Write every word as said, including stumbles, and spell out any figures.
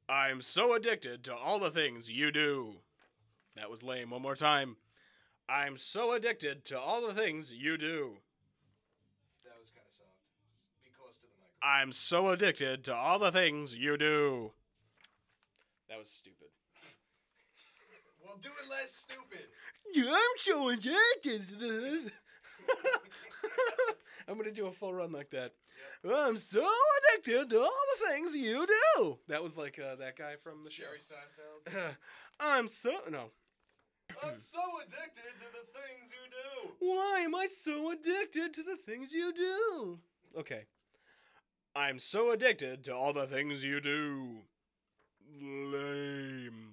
I'm so addicted to all the things you do. That was lame. One more time. I'm so addicted to all the things you do. That was kind of soft. Be close to the microphone. I'm so addicted to all the things you do. That was stupid. Well, do it less stupid. I'm so addicted to the... I'm going to do a full run like that. Yep. I'm so addicted to all the things you do. That was like uh, that guy from the Jerry show. Seinfeld. I'm so... No. I'm so addicted to the things you do. Why am I so addicted to the things you do? Okay. I'm so addicted to all the things you do. Lame.